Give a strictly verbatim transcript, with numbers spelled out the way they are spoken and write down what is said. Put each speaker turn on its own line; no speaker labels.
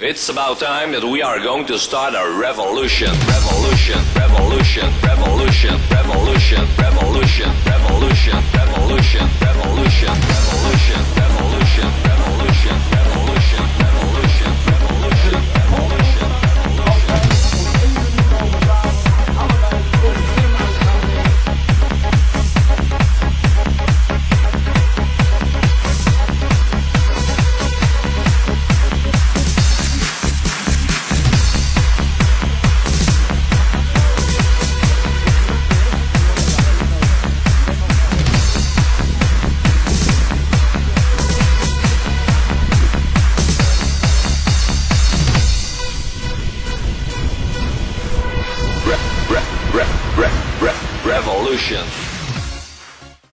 It's about time that we are going to start a revolution, revolution, revolution, revolution, revolution, revolution, revolution, revolution, revolution, revolution, revolution.